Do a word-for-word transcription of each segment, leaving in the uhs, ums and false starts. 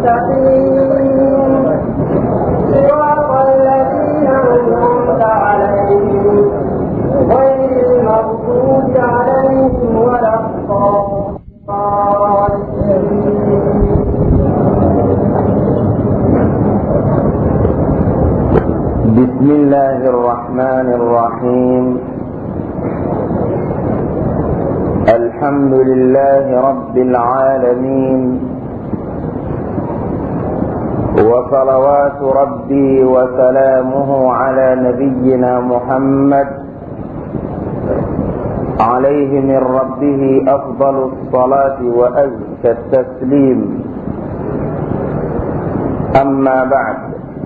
مستقيم صراط الذين أنعمت عليهم غير المغضوب عليهم ولا بسم الله الرحمن الرحيم الحمد لله رب العالمين وصلوات ربي وسلامه على نبينا محمد عليه من ربه أفضل الصلاة وأزكى التسليم أما بعد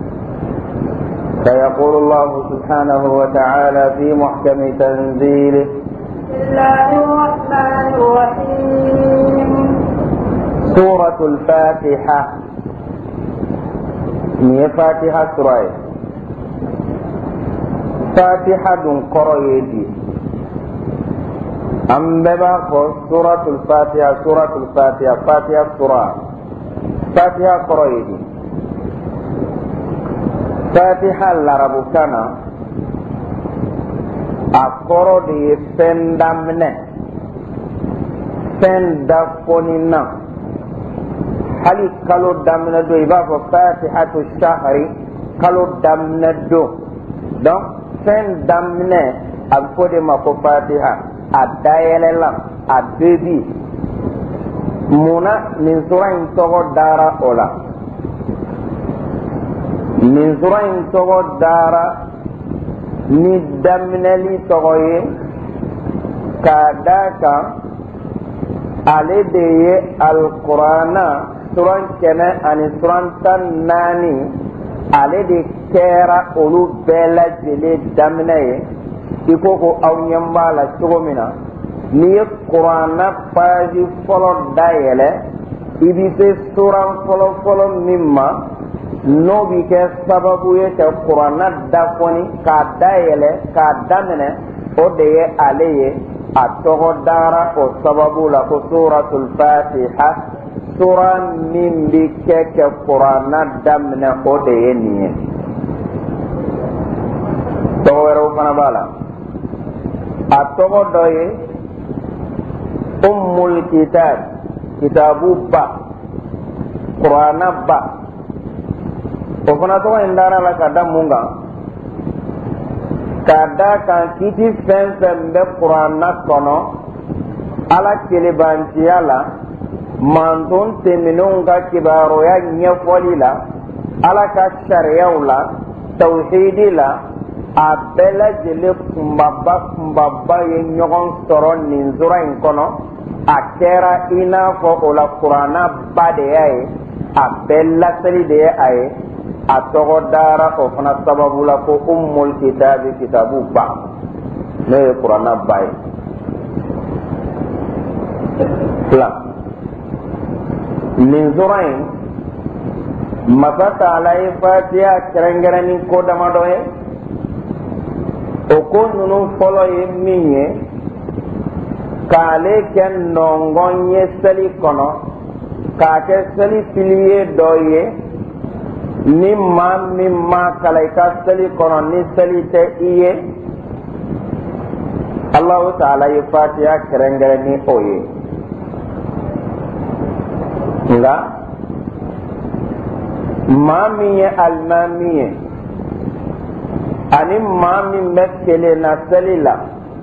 فيقول الله سبحانه وتعالى في محكم تنزيله بسم الله الرحمن الرحيم سورة الفاتحة هي فاتحة سورة فاتحة قريتي أم ببا سورة الفاتحة سورة الفاتحة فاتحة سورة فاتحة قريتي فاتحة العرب كان akoro de ye fɛn daminɛ fɛn dafonina hali kalo daminɛ don i b'a fɔ fatihatu shahri kalo daminɛ don donc fɛn daminɛ a bɛ fɔ de ma ko fatiha a dayɛlɛla a bebi munna nin sura in tɔgɔ dara o la nin sura in tɔgɔ dara ni daminɛli tɔgɔ ye k'a da kan ale de ye alkurana suran kɛmɛ ani suran tan naani ale de kɛra olu bɛɛ lajɛlen daminɛ ye i ko ko aw ɲɛ b'a la cogo min na n'i ye kurana paji fɔlɔ dayɛlɛ i bɛ se suran fɔlɔ fɔlɔ min ma n'o bi kɛ sababu ye ka kuranna dafɔni k'a dayɛlɛ k'a daminɛ o de ye ale ye a tɔgɔ dara o sababu la ko suratul fatiha sura min bi kɛ ka kuranna daminɛ o de ye nin ye tɔgɔ wɛrɛw fana b'a la a tɔgɔ dɔ ye ummul kitab kitabu ba kuranna ba o fana tɔgɔ in dara la ka da mun kan k'a da kan kiti fɛn fɛn bɛ kuranna kɔnɔ ala kelebantiya la mantun tɛmɛnenw ka kibaruya ɲɛfɔli la ala ka sariyaw la tawhidi la a bɛɛ lajɛlen kunbaba kunbaba ye ɲɔgɔn sɔrɔ nin sura in kɔnɔ a kɛra i n'a fɔ o la kuranna ba de y'a ye a bɛɛ laseli de ye a ye a tɔgɔ dara o fana sababu la ko ummul kitabi kitabu ba n'o ye kuranna ba ye fila nin sura in masa taala ye fatiha kɛrɛnkɛrɛnni ko damadɔ ye o ko ninnu fɔlɔ ye min ye k'ale kɛ nɔngɔn ye seli kɔnɔ k'a kɛ seli piliye dɔ ye ni maa min ma kala i ka seli kɔnɔ ni seli tɛ i ye Allahu Taala ye fatiha kɛrɛnkɛrɛn ni o ye nka maa min ye alimami ye ani maa min bɛ kelen na seli la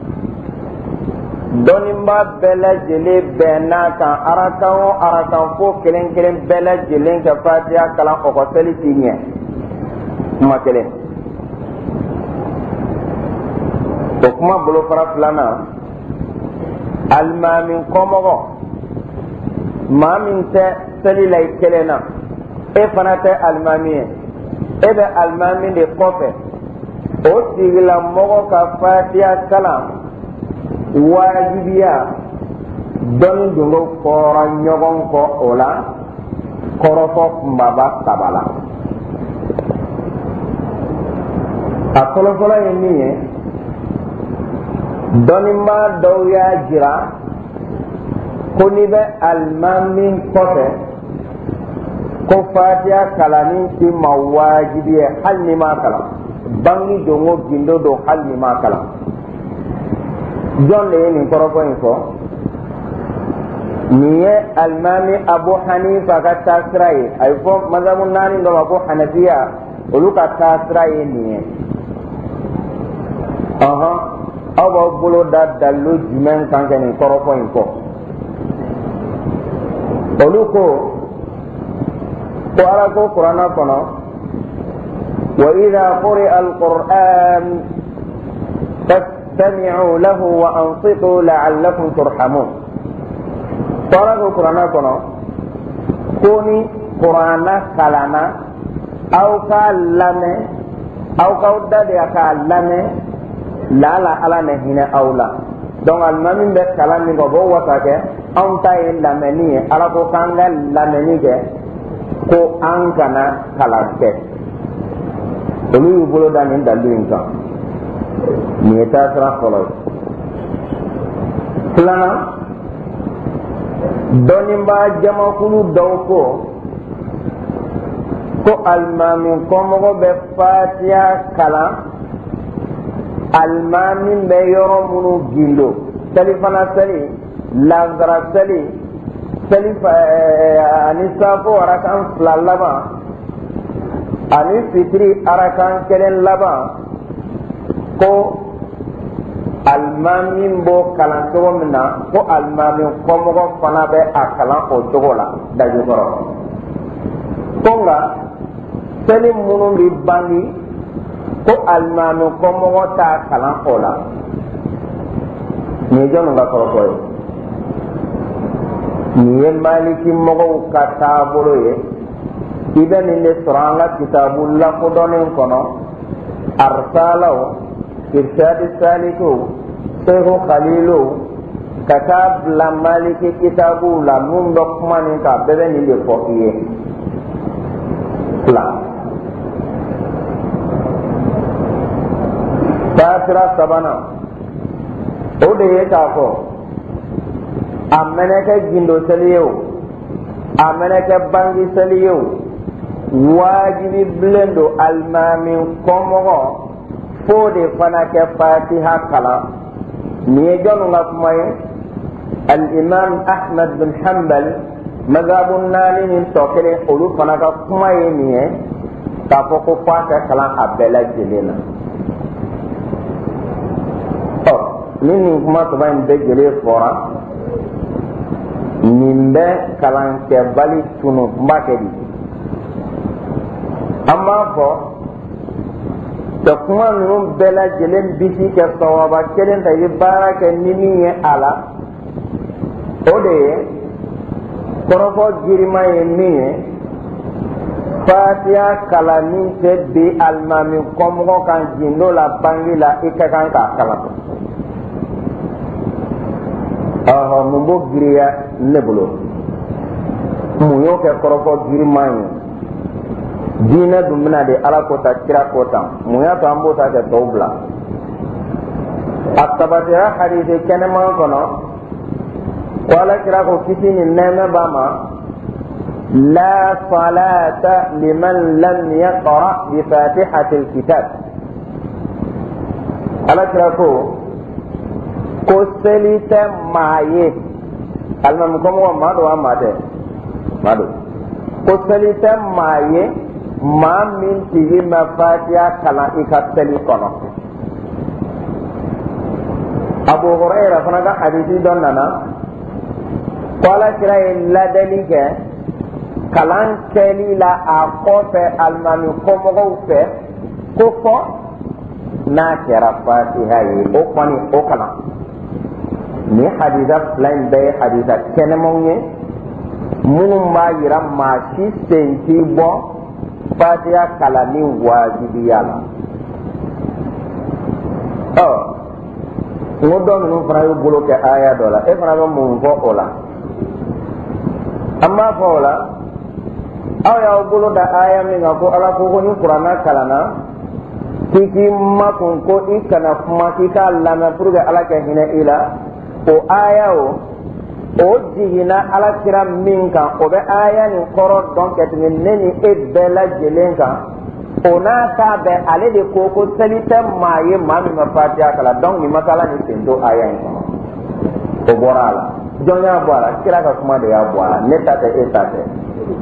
dɔnnibaa bɛɛ lajɛlen bɛnna kan arakan o arakan fo kelen kelen bɛɛ lajɛlen ka fatiha kalan o ka seli t'i ɲɛ kuma kelen o kuma bolofara filanan alimami kɔmɔgɔ maa min tɛ seli la i kelen na e fana tɛ alimami ye e bɛ alimami de kɔfɛ o tigilamɔgɔ ka fatiha kalan wajibiya dɔnni dongo fɔra ɲɔgɔn kɔ o la kɔrɔfɔ kunbaba saba la a fɔlɔfɔlɔ ye min ye dɔnnimaa dɔw y'a jira ko n'i bɛ alimami kɔfɛ ko fatiha kalani ti ma wajibi hal ni ma kala bangi dongo gindo do hal ni ma kala jon le ni korofo info niye almami abu hanifa ka tasrai ay fo mazhabu nani do abu hanafiya ulu ka tasrai niye aha aba bulo da dalu jimen kan ni korofo info ulu ko ko ala ko qur'ana kono wa idha quri'a al-qur'an fastami'u lahu wa ansitu la'allakum turhamun ko ala ko qur'ana kono koni qur'ana kalana aw ka lame aw ka udda de ka lame la la ala ne hina awla donc almamin be kalami go bo wata ke on tay lameni ala ko kanga lameni ke ko an kana kalan kɛ olu y'u bolo da nin dalu in kan nin ye taasira fɔlɔ ye filanan dɔnnibaa jamakulu dɔw ko ko alimami kɔmɔgɔ bɛ fatiha kalan alimami bɛ yɔrɔ minnu gindo selifana seli lazara seli seli ani safo arakan fila laban ani fitiri arakan kelen laban ko alimami b'o kalan cogo min na ko alimami kɔmɔgɔ fana bɛ a kalan o cogo la daji kɔrɔ ko nka seli minnu bɛ bangi ko alimami kɔmɔgɔ t'a kalan o la nin ye jɔnni ka kɔrɔfɔ ye nin ye maliki mɔgɔw ka taabolo ye i bɛ nin de sɔrɔ an ka kitabu lakodɔnnen kɔnɔ arsalaw irshadi salikiw sehu khalilu ka taa bila maliki kitabu la mun bɛ kuma nin kan bɛɛ bɛ nin de fɔ i ye fila taasira sabanan o de ye k'a fɔ a mɛnɛ kɛ gindo seli ye o a mɛnɛ kɛ bangi seli ye o wajibi bilen do alimami kɔmɔgɔ fo de fana kɛ fatiha kalan nin ye jɔnni ka kuma ye al-imam ahmad bin hanbal mazhabu naani ni tɔ kelen olu fana ka kuma ye nin ye k'a fɔ ko f'a ka kalan a bɛɛ lajɛlen na ɔ ni nin kuma saba in bɛɛ lajɛlen fɔra nin bɛ kalankɛbali tunu n b'a kɛ di an b'a fɔ ka kuma ninnu bɛɛ lajɛlen bisi kɛ sawaba kelen ta i bɛ baara kɛ ni min ye a la o de ye kɔrɔfɔ girima ye min ye fatiha kalanni tɛ bi alimami kɔmɔgɔ kan gindo la bangi la i ka kan k'a kalan ɔhɔ mun b'o giriya ne bolo mun y'o kɛ kɔrɔfɔ girima ye diinɛ dun bɛna de ala ko ta kira ko tan mun y'a to an b'o ta kɛ tɔw bila a sabatira hadisi kɛnɛman kɔnɔ ko ala kira ko kisi ni nɛɛmɛ b'a ma la salata liman lam yaqra bi fatihatil kitab ala kira ko ko seli tɛ maa ye alimami kɔmɔgɔ maa do wa maa tɛ maa do ko seli tɛ maa ye maa min tigi ma fatiha kalan i ka seli kɔnɔ abu hurayra fana ka hadisi dɔ nana ko ala kira ye ladali kɛ kalan kɛli la a kɔfɛ alimami kɔmɔgɔw fɛ ko fɔ n'a kɛra fatiha ye o kɔni o kalan ni hadisa fila in bɛɛ ye hadisa kɛnɛmanw ye minnu b'a yira maa si sen t'i bɔ fatiha kalanni wajibiya la ɔ n ko dɔ ninnu fana y'u bolo kɛ aya dɔ la e fana bɛ mun fɔ o la an b'a fɔ o la aw y'aw bolo da aya min kan ko ala ko ko ni kuranna kalanna k'i k'i makun ko i kana kuma k'i k'a lamɛn pour que ala ka hinɛ i la o aya o o jigina alakira min kan o bɛ aya nin kɔrɔ dɔn ka tɛmɛ ne ni e bɛɛ lajɛlen kan o n'a ta bɛɛ ale de ko ko seli tɛ maa ye maa min ma fatiha kalan donc nin masala nin sen to aya in kɔnɔ o bɔra a la jɔn y'a bɔ a la kira ka kuma de y'a bɔ a la ne ta tɛ e ta tɛ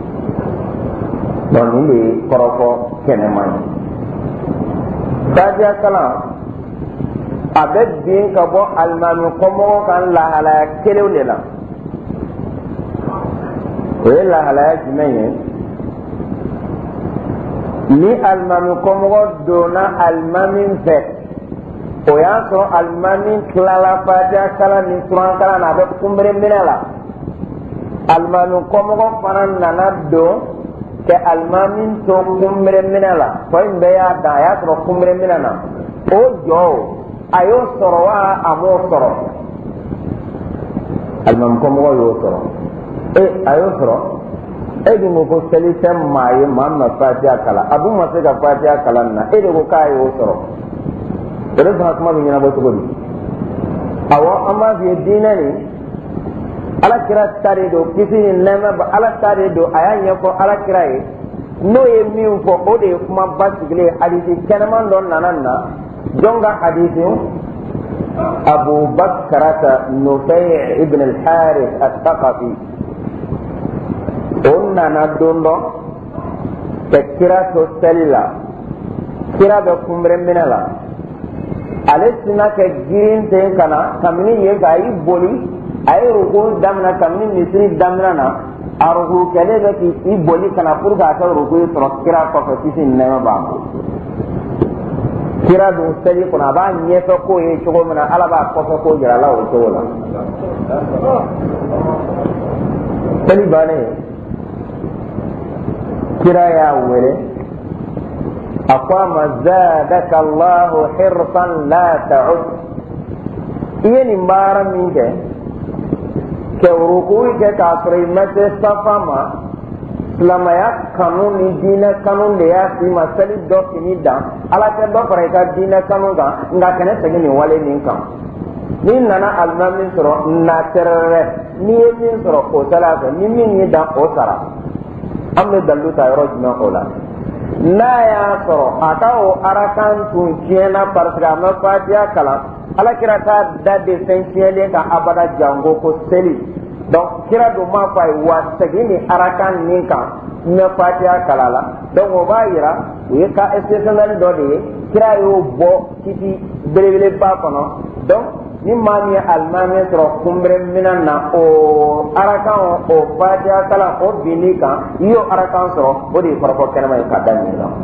donc nin de ye kɔrɔfɔ kɛnɛma ye fatiha kalan a bɛ bin ka bɔ alimami kɔmɔgɔ kan lahalaya kelenw de la o ye lahalaya jumɛn ye ni alimami kɔmɔgɔ donna alimami fɛ o y'a sɔrɔ alimami tilala fatiha kalan ni kuran kalan na a bɛ kunbere minɛ la alimami kɔmɔgɔ fana nana don ka alimami to kunbere minɛ la tɔ in bɛɛ y'a dan a y'a sɔrɔ kunbere minɛ na o jɔ a y'o sɔrɔ wa a m'o sɔrɔ alimami kɔmɔgɔ y'o sɔrɔ e a y'o sɔrɔ e dun ko ko seli tɛ maa ye maa min ma fatiha kalan a dun ma se ka fatiha kalan na e de ko k'a y'o sɔrɔ o de fana kuma bɛ ɲɛnabɔ cogo di awɔ an b'a f'i ye diinɛ nin alakira ta de don kisi ni nɛɛma ba ala ta de don a y'a ɲɛfɔ alakira ye n'o ye min fɔ o de ye kuma basigilen ye hadisi kɛnɛman dɔ nana na jɔn ka hadisi abu bakarata nufay ibn al-harith al-thaqafi o nana don dɔ ka kira to seli la kira bɛ kunbere minɛ la ale sina kɛ girin ten ka na kabini yen ka a y'i boli a ye ruku daminɛ kabini misiri daminɛ na a ruku kɛlen bɛ k'i boli ka na pour que a kɛ ruku ye sɔrɔ kira kɔfɛ kisi ni nɛɛma b'a bolo kira dun seli kɔnɔ a b'a ɲɛfɛ ko ye cogo min na ala b'a kɔfɛ ko jira la o cogo la seli bannen kira y'a wele a ko a ma zadaka allahu hirsan la ta'ud i ye nin baara min kɛ kɛ rukuyi kɛ k'a sɔrɔ i ma se safa ma silamaya kanu ni diinɛ kanu de y'a s'i ma seli dɔ fini dan ala tɛ dɔ fara i ka diinɛ kanu kan nka kɛnɛ segin nin wale nin kan n'i nana alimami sɔrɔ na tɛrɛrɛ n'i ye min sɔrɔ o sala fɛ ni min y'i dan o sara an bɛ dalilu ta yɔrɔ jumɛn o la n'a y'a sɔrɔ a ka o arakan tun tiɲɛna parce que a ma fatiha kalan alakira t'a da de fɛn tiɲɛlen kan abada jango ko seli donc kira dun m'a fɔ a ye wa segin ni arakan nin kan n bɛ fatiha kalan la donc o b'a yira o ye cas exceptionnel dɔ de ye kira y'o bɔ kiti belebeleba kɔnɔ donc ni maa min ye alimami sɔrɔ kunbere minɛ na o arakan o fatiha kalan o binni kan i y'o arakan sɔrɔ o de ye kɔrɔfɔ kɛnɛma ye ka da nin kan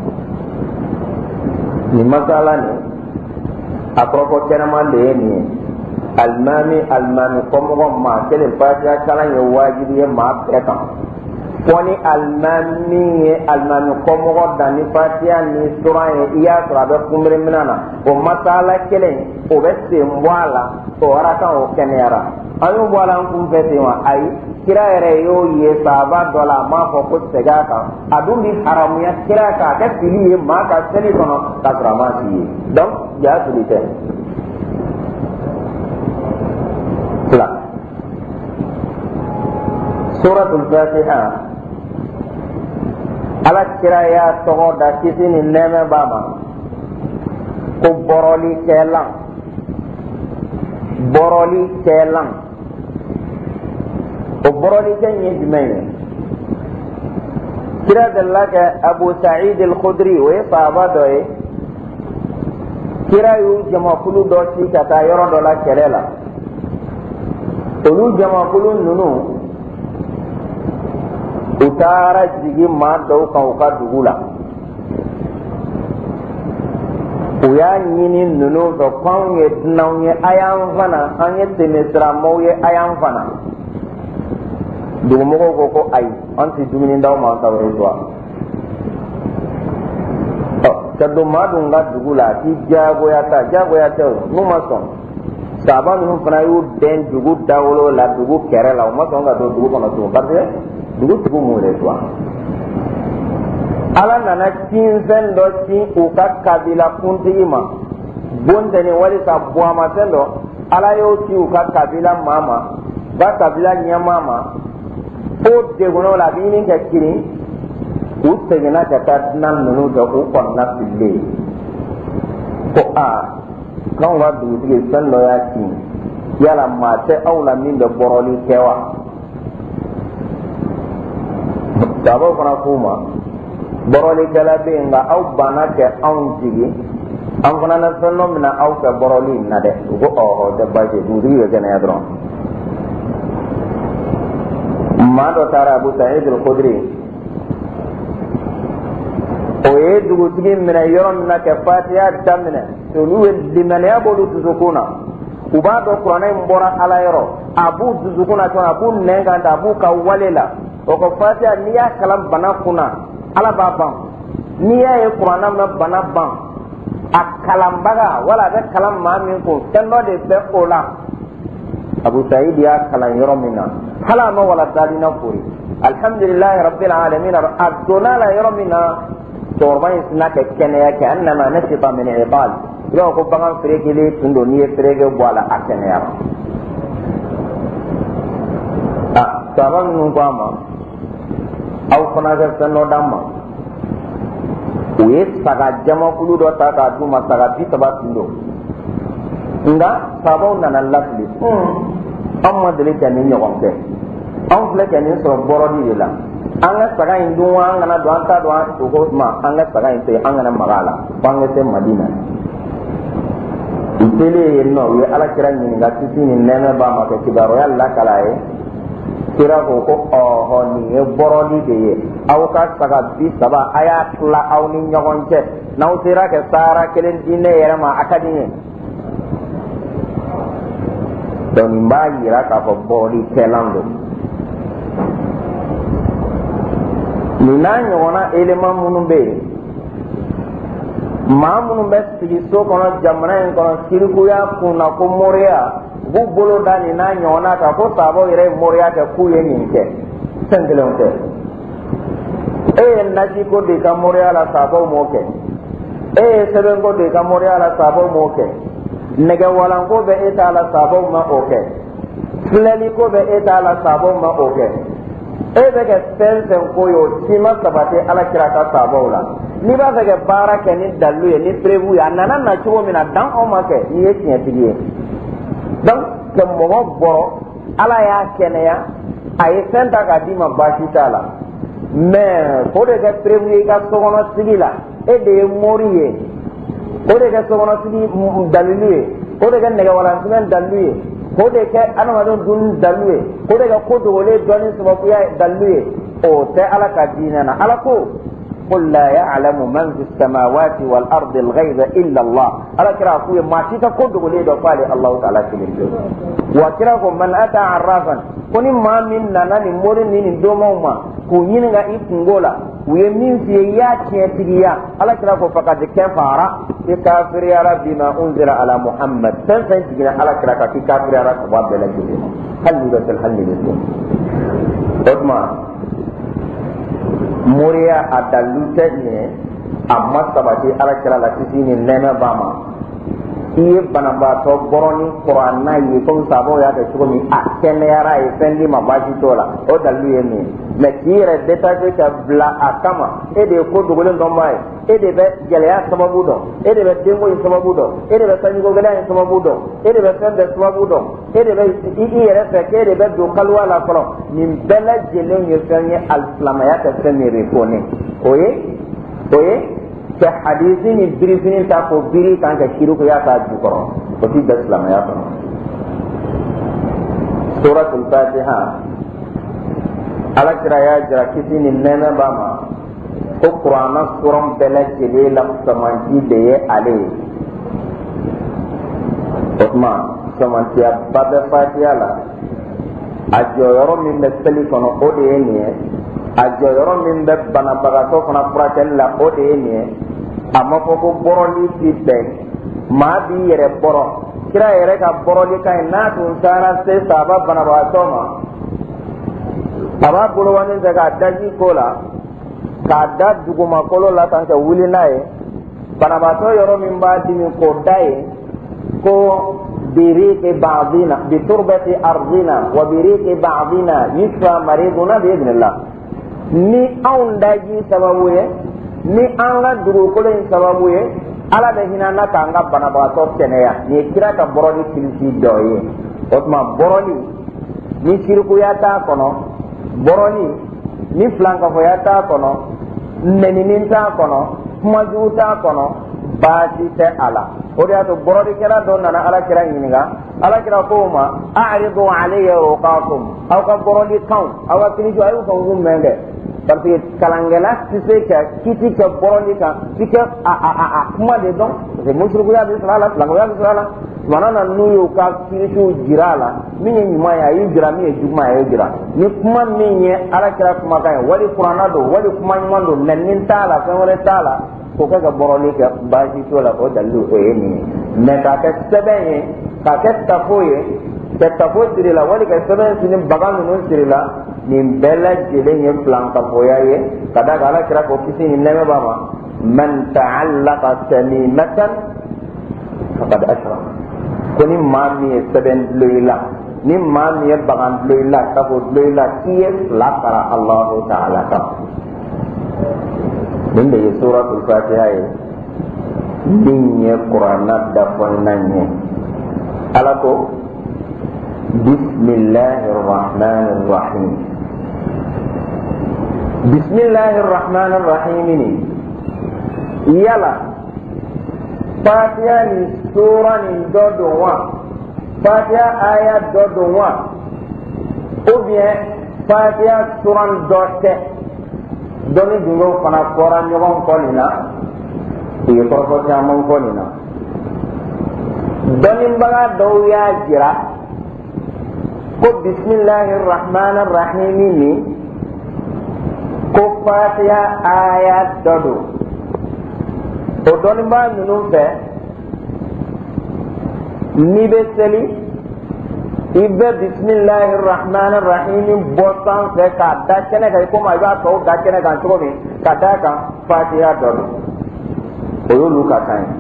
nin masala nin a kɔrɔfɔ kɛnɛma de ye nin ye alimami alimami kɔmɔgɔ maa kelen fatiha kalan ye wajibi ye maa bɛɛ kan fɔ ni alimami ye alimami kɔmɔgɔ dan ni fatiha ni sura ye i y'a sɔrɔ a bɛ kunbere minɛ na o masala kelen o bɛ sen bɔ a la o arakan o kɛnɛyara an y'o bɔ a la an kun fɛ ten wa ayi kira yɛrɛ y'o ye sahaba dɔ la a m'a fɔ ko segin a kan a dun bi haramuya kira kan a kɛ fili ye maa ka seli kɔnɔ k'a sɔrɔ a m'a f'i ye donc jaa fili tɛ. fila suratul fatiha ala kira y'a tɔgɔ da kisi ni nɛɛmɛ b'a ma ko bɔrɔlikɛlan bɔrɔlikɛlan o bɔrɔlikɛ in ye jumɛn ye kira delila kɛ abu sa'id al-khudri o ye sahaba dɔ ye kira y'u jamakulu dɔ ci ka taa yɔrɔ dɔ la kɛlɛ la olu jamakulu ninnu u taara jigin maa dɔw kan u ka dugu la u y'a ɲini ninnu fɛ ko anw ye dunanw ye a y'an fana an ye tɛmɛsiramaw ye a y'an fana dugumɔgɔw ko ko ayi an tɛ dumuni d'aw ma an ka reçoit ɔ ka don maa dun ka dugu la a t'i diyagoya ta diyagoya tɛ o n'u ma sɔn sahaba ninnu fana y'u dɛn dugu dawolo la dugu kɛrɛ la u ma sɔn ka don dugu kɔnɔ tugun parce que dugutigi m'u reçoit ala nana cinfɛn dɔ ci u ka kabila kuntigi ma bon tɛ ni walisa buwamafɛn dɔ ala y'o ci u ka kabila maa ma ba kabila nyama ma o de gono la bi ni ka kiri u tegena ka ta nan nunu da u kon na fille ko a kan wa du dige san lo ya ki yala ma te aula min da boroli kewa dabo fana kuma boroli kala be nga au bana ke an jigi an fana na sanno mina au ka boroli na de go o de baje du dige gana ya dron ma do tara Abu Sa'id al-Khudri o ye dugutigi minɛ yɔrɔ min na ka fatiha daminɛ olu ye limaniya b'olu dusukun na u b'a dɔn kuranɛ in bɔra ala yɔrɔ a b'u dusukun na tuma a b'u nɛn kan a b'u ka wale la o ko fatiha n'i y'a kalan bana kunna ala b'a ban n'i y'a ye kuranɛ na bana ban a kalanbaga wala a bɛ kalan maa min kun fɛn dɔ de bɛ o la Abu Sa'id y'a kalan yɔrɔ min na hala ma wala dalina fori alhamdulillahi rabbil alamin a donna la yɔrɔ min na cɛkɔrɔba in sina kɛ kɛnɛya kɛ an nana ne se ba minɛ ibal i b'a fɔ ko bagan ferekelen tun don n'i ye fereke bɔ a la a kɛnɛyara a sahaba minnu ko a ma aw fana ka fɛn dɔ d'an ma u ye saga jamakulu dɔ ta k'a d'u ma saga bi saba tun don nka sahabaw nana lafili anw ma deli ka nin ɲɔgɔn kɛ anw filɛ ka nin sɔrɔ bɔrɔdi de la an ka saga in dun wa an kana don an t'a dɔn an sogo ma an ka saga in to yen an kana maga a la fo an ka se Madina u selen yen nɔ u ye Alakira ɲininka kisi ni nɛɛmɛ b'a ma kɛ kibaruya lakala ye kira ko ko ɔhɔ nin ye bɔrɔdi de ye aw ka saga bi saba a y'a tila aw ni ɲɔgɔn cɛ n'aw sera kɛ sahara kelen di ne yɛrɛ ma a ka di n ye donc nin b'a yira k'a fɔ bɔrɔdi kɛlan don nin n'a ɲɔgɔnna élément minnu bɛ yen maa minnu bɛ sigi so kɔnɔ jamana in kɔnɔ kirikuya kunna ko moriya u b'u bolo da nin n'a ɲɔgɔnna kan ko sahabaw yɛrɛ ye moriya kɛ k'u ye nin kɛ fɛn kelenw tɛ e ye naji ko de ka moriya la sahabaw m'o kɛ e ye sɛbɛn ko de ka moriya la sahabaw m'o kɛ nɛgɛwalan ko bɛ e t'a la sahabaw ma o kɛ filɛli ko bɛ e t'a la sahabaw ma o kɛ e bɛ kɛ fɛn fɛn ko ye o si ma sabati Alakira ka sahabaw la n'i b'a fɛ ka baara kɛ ni dalilu ye ni prévu ye a nana na cogo min na dan anw ma kɛ n'i ye tiɲɛtigi ye donc ka mɔgɔ bɔrɔ ala y'a kɛnɛya a ye fɛn ta k'a d'i ma baasi t'a la mais o de kɛ prévu ye i ka sokɔnɔ sigi la e de ye mori ye o de kɛ sokɔnɔ sigi dalilu ye o de kɛ nɛgɛwalansimɛ dalilu ye o de kɛ adamadenw dunni dalilu ye o de kɛ ko dogolen dɔnni sababuya dalilu ye o tɛ ala ka diinɛ na ala ko قل لا يعلم من في السماوات والأرض الغيب إلا الله على كراكو ما تيتا كود ولي دو فالي الله تعالى كبير وكراكو من أتى عرافا كوني ما من نانا نمورن نين دوما كو ينغا إتنغولا ويمين في ياتي تيجيا على كراكو فقد كفارا كافر يا رب بما أنزل على محمد سنسن تيجينا على كراكا كافر يا رب واب بلا جديد هل يدوس الحل يدوس أدمان moriya a dalu tɛ ɲɛ a ma sabati Alakira la kisi ni nɛɛmɛ b'a ma i ye banabaatɔ bɔrɔ ni kɔrɔ n'a ye komi sababu y'a kɛ cogo min a kɛnɛyara a ye fɛn d'i ma baasi t'o la o dalu ye min ye mais k'i yɛrɛ détaché ka bila a kama e de ye ko dogolen dɔnbaa ye e de bɛ gɛlɛya sababu dɔn e de bɛ denko in sababu dɔn e de bɛ sanjiko gɛlɛya in sababu dɔn e de bɛ fɛn bɛɛ sababu dɔn e de bɛ i yɛrɛ fɛ k'e de bɛ don kaliwa la fɔlɔ nin bɛɛ lajɛlen ye fɛn ye alisilamaya tɛ fɛn min refone o ye o ye ka hadisi ni birifini ta ko biri kan ka shirikuya k'a jukɔrɔ o ti bɛn silamɛya kɔnɔ suratul fatiha Alakira y'a jira kisi ni nɛɛmɛ b'a ma ko kuranɛ suran bɛɛ lajɛlen la samanti de ye ale ye o tuma samantiyaba bɛ fatiha la a jɔyɔrɔ min bɛ seli kɔnɔ o de ye nin ye a jɔyɔrɔ min bɛ banabagatɔ fana furakɛli la o de ye nin ye a ma fɔ ko bɔrɔli ti bɛn maa b'i yɛrɛ bɔrɔ kira yɛrɛ ka bɔrɔli ka ɲi n'a tun taara se sahaba banabagatɔ ma a b'a bolowani fɛ k'a daji ko la k'a da dugumakolo la tan ka wuli n'a ye banabagatɔ yɔrɔ min b'a dimi k'o da ye ko بريق بعضنا بتربة أرضنا وبريق بعضنا يشفى مريضنا بإذن الله. ni anw daji sababu ye ni an ka dugukolo in sababu ye ala bɛ hinana k'an ka banabagatɔ kɛnɛya nin ye kira ka bɔrɔli kilisi dɔ ye. O tuma bɔrɔli ni sirikuya t'a kɔnɔ, bɔrɔli ni filankafɔya t'a kɔnɔ, nɛninin t'a kɔnɔ, kumajugu t'a kɔnɔ, baasi tɛ a la. O de y'a to bɔrɔlikɛla dɔ nana alakira ɲininka, alakira ko o ma a'ridu alayya ruqakum, aw ka bɔrɔlikanw aw ka kilisi a y'u ka ngun mɛn dɛ. Parce que kalankɛla tɛ se ka kiti kɛ bɔrɔli kan f'i kɛ a a a a kuma de dɔn. Parce que musirikuya bɛ sɔrɔ a la, filankafɔya bɛ sɔrɔ a la. Tumana na n'u y'u ka kilisiw jira a la, min ye ɲuman ye a y'u jira, min ye juguman ye a y'u jira. Ni kuma min ye alakira kumakan ye wali kuranna don wali kuma ɲuman don nɛninin t'a la fɛn wɛrɛ t'a la, ko kɛ ka bɔrɔli kɛ baasi t'o la, o dalilu o ye nin ye. Mais k'a kɛ sɛbɛn ye k'a kɛ tafo ye ka tafo siri la wali ka sɛbɛn siri bagan ninnu siri la, nin bɛɛ lajɛlen ye filankafoya ye. Ka da kan alakira ko kisi ni nɛɛmɛ b'a ma man ta'allaqa tamimatan faqad ashraka. Ko ni maa min ye sɛbɛn dulon i la, ni maa min ye bagan dulon i la, kafo dulon i la, k'i ye fila fara Alahu Ta'ala kan. Nin de ye suratul Fatiha ye min ye kuranna dafɔnnan ye. Ala ko bismillahir rahmanir rahim. Bismillahir rahmanir rahim ni yala Fatiha ni sura ni dɔ don wa, Fatiha aya dɔ don wa, ou bien Fatiha sura dɔ tɛ. Dɔnni jumɛnw fana fɔra ɲɔgɔn kɔ nin na, u ye kɔrɔfɔ caman fɔ nin na. Dɔnnibaga dɔw y'a jira ko bismillahir rahmanir rahim ni ko Fatiha aya dɔ don. O dɔnnibaga ninnu fɛ n'i bɛ seli i bɛ bismillahir rahmanir rahim bɔ sanfɛ k'a da kɛnɛ kan i komi i b'a tɔw da kɛnɛ kan cogo min, ka d'a kan Fatiha dɔ don. O y'olu ka kan ye.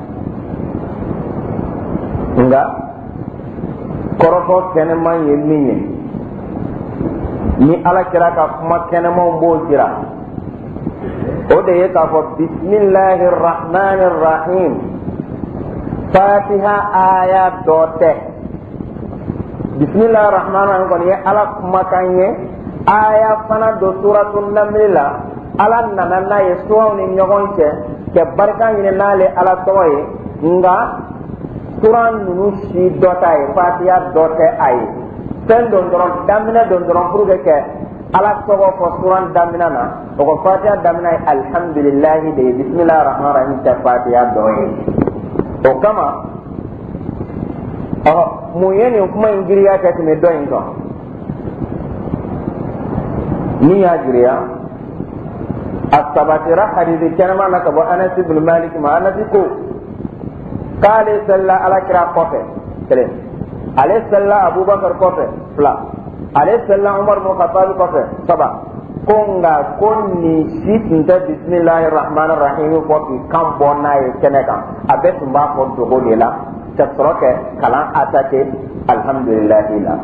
Nka kɔrɔfɔ kɛnɛman ye min ye ni alakira ka kuma kɛnɛmanw b'o jira, o de ye k'a fɔ bismillahir rahmanir rahim Fatiha aya dɔ tɛ. Bismillahir rahmanir rahim kɔni ye ala kumakan ye, aya fana don suratul naml la. Ala nana n'a ye suraw ni ɲɔgɔn cɛ kɛ barika ɲini n'ale ala tɔgɔ ye, nka sura ninnu si dɔ t'a ye, Fatiha dɔ tɛ a ye. Fɛn don dɔrɔn daminɛ don dɔrɔn pour que kɛ ala tɔgɔ fɔ sura daminɛ na, o ko Fatiha daminɛ ye alhamdulillahi de ye, bismillahir rahmanir rahim tɛ Fatiha dɔ ye. O kama ɔhɔ mun ye nin kuma in giriya ka tɛmɛ dɔ in kan? Min y'a giriya a sabatira hadisi kɛnɛma na ka bɔ Anas ibn Malik ma. Anas ko k'ale salila alakira kɔfɛ kelen, ale salila Abubakar kɔfɛ fila, ale salila Umar ibn Khattab kɔfɛ saba. Ko nka ko nin si tun tɛ bismillahir rahmanir rahim fɔ k'i kan bɔ n'a ye kɛnɛ kan, a bɛɛ tun b'a fɔ dogo de la ka sɔrɔ kɛ kalan attaqué alhamdulillahi la.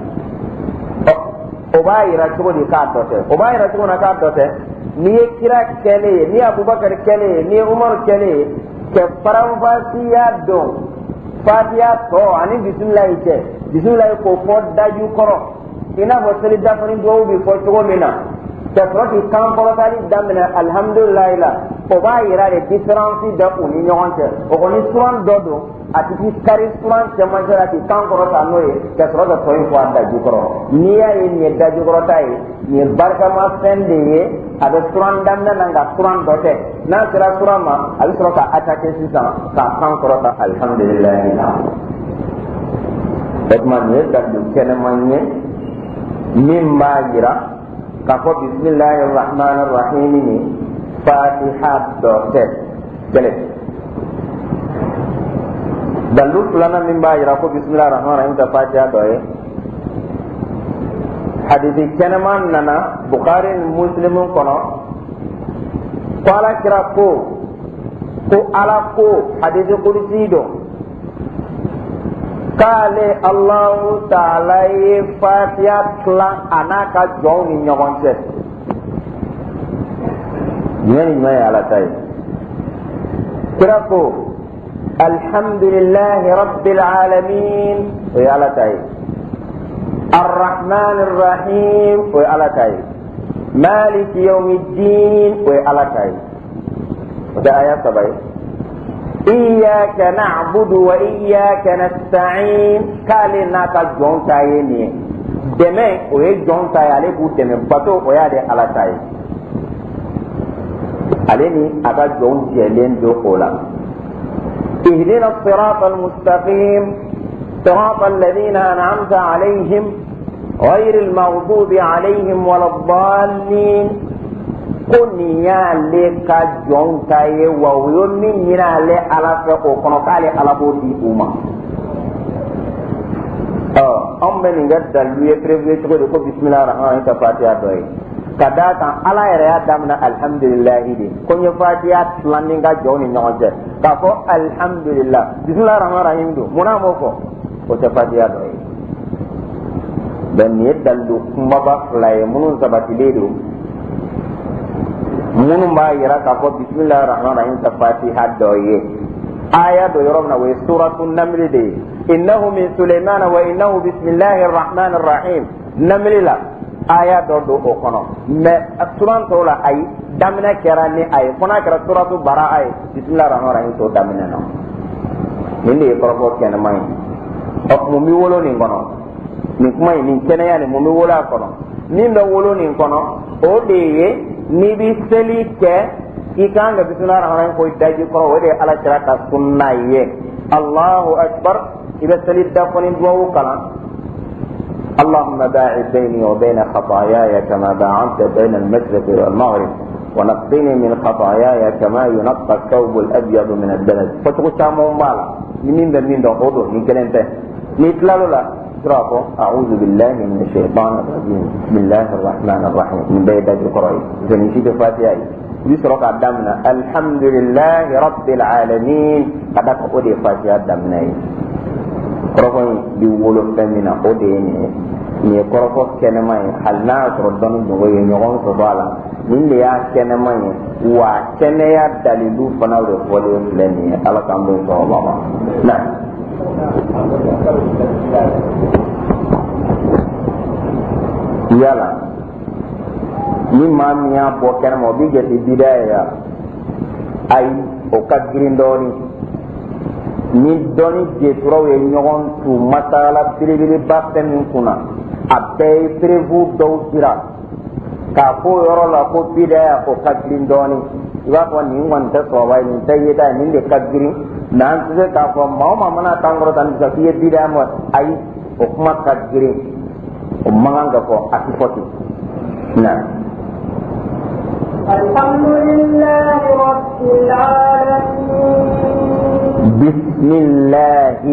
O b'a yira cogo di k'a dɔ tɛ? O b'a yira cogo na k'a dɔ tɛ? N'i ye kira kɛlen ye, n'i ye Abubakar kɛlen ye, n'i ye Umar kɛlen ye, kɛ faranfasiya dɔn Fatiha tɔ ani bisimilahi cɛ, bisimilahi k'o fɔ daju kɔrɔ i n'a fɔ seli dafani dugawu bɛ fɔ cogo min na, ka sɔrɔ k'i kan kɔrɔtali daminɛ alhamdulilahi la. O b'a yira de différence bɛ u ni ɲɔgɔn cɛ. O kɔni suran dɔ don a ti k'i kari suran cɛmancɛ la k'i kan kɔrɔta n'o ye, ka sɔrɔ ka tɔ in fɔ a daju kɔrɔ. N'i y'a ye nin ye daju kɔrɔta ye, nin ye barikama fɛn de ye, a bɛ suran daminɛ na nka suran dɔ tɛ. N'a sera suran ma a bɛ sɔrɔ ka attaquer sisan k'a kan kɔrɔta alhamdulilahi la. O tuma nin ye dalilu kɛnɛman ye min b'a jira k'a fɔ bismillahir rahmanir rahim ni Fatiha dɔ tɛ kelen. Dalilu filanan min b'a jira ko bismillahir rahmanir rahim tɛ Fatiha dɔ ye, hadisi kɛnɛman nana Bukhari ni Muslim kɔnɔ ko alakira ko ko ala ko hadisi kudusi don kale Allah Ta'ala ye Fatiha plan anaka jɔnw ni ɲɔgɔn cɛ jumɛn ni jumɛn ye Ala ta ye kira ko alhamdulillahi rabbil alamin o ye Ala ta ye arrahman arrahim o ye Ala ta ye maliki yawmiddin o ye Ala ta ye o tɛ aya saba ye iyyaka na'budu wa iyyaka nasta'in kale naka jɔn ta ye nin ye dɛmɛ o ye jɔn ta ye ale b'u dɛmɛ bato o y'ale Ala ta ye ale ni a ka jɔnw jɛlen don o la ihdina as-sirata al-mustaqim sirata alladhina an'amta alayhim ghayri al-maghdubi alayhim waladdallin ko nin y'ale ka jɔnw ta ye wa o ye min ɲini ale Ala fɛ o kɔnɔ k'ale Ala b'o di u ma ɔ anw bɛ nin kɛ dalilu ye prévu cogo di ko bisimilahi rahmani ka Fatiha dɔ ye ka d'a kan Ala yɛrɛ y'a daminɛ alhamdulilahi de ko n ye Fatiha tilan ni n ka jɔnw ni ɲɔgɔn cɛ k'a fɔ alhamdulilah bisimilahi rahmani rahim don munna m'o fɔ o tɛ Fatiha dɔ ye bɛn nin ye dalilu kumaba fila ye minnu sabatilen don minnu b'a yira k'a fɔ bisimilahi rahmani rahim tɛ Fatiha dɔ ye aya dɔ yɔrɔ min na o ye suratu namli de ye innahu min suleymana wa innahu bisimilahi rahmani rahim namli la aya dɔ don o kɔnɔ mais suran tɔw la ayi daminɛ kɛra ni a ye fo n'a kɛra suratu bara'a ye bisimilahi rahmani rahim t'o daminɛ na nin de ye kɔrɔfɔ kɛnɛma ye ɔ mun bɛ wolo nin kɔnɔ nin kuma in nin kɛnɛya nin mun bɛ wolo a kɔnɔ min bɛ wolo nin kɔnɔ o de ye n'i bɛ seli kɛ i kan ka bisimilahi rahmani rahim fɔ i daji kɔrɔ o de ye Ala kira ka sunna ye Allahu akbar i bɛ seli dafɔni dugawu kalan اللهم باعد بيني وبين خطاياي كما باعدت بين المشرق والمغرب ونقني من خطاياي كما ينقى الثوب الابيض من الدنس فتقول تامو مالا من من من دو من كلمه نيتلالو لا ترافو اعوذ بالله من الشيطان الرجيم بسم الله الرحمن الرحيم من بيت القرآن زنيتي فاتحه يسرق قدامنا الحمد لله رب العالمين قد قودي فاتحه قدامنا kɔrɔfɔ in bi wolo fɛn min na o de ye nin ye nin ye kɔrɔfɔ kɛnɛma ye hali n'a y'a sɔrɔ dɔnni dogo ye ɲɔgɔn sɔrɔ a la nin de y'a kɛnɛma ye wa kɛnɛya dalilu fana de fɔlen filɛ nin ye Ala k'an bɛ sɔrɔ ma ma na yala ni maa min y'a bɔ kɛnɛma o bɛ jate bida ye ya ayi o ka girin dɔɔnin ni dɔnni jeturaw ye ɲɔgɔn tu masala belebeleba fɛn min kunna a bɛɛ ye prévu dɔw dira k'a fɔ o yɔrɔ la ko bidaya o ka girin dɔɔnin i b'a fɔ nin kɔni tɛ sɔrɔba ye nin tɛ yeda ye nin de ka girin mɛ an tɛ se k'a fɔ maa o maa mana taa kɔrɔ tan k'i ye bidaya ma ayi o kuma ka girin o man kan ka fɔ a ti fɔ ten na. alhamdulillahi rabbil alamin. Bismillahi